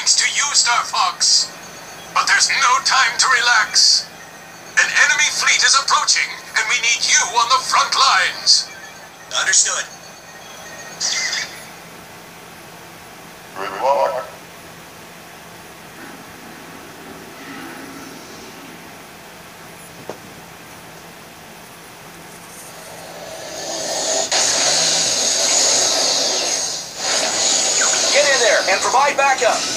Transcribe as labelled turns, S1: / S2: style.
S1: thanks to you, Star Fox. But there's no time to relax. An enemy fleet is approaching, and we need you on the front lines.
S2: Understood.
S3: Good luck.
S4: Get in there and provide backup.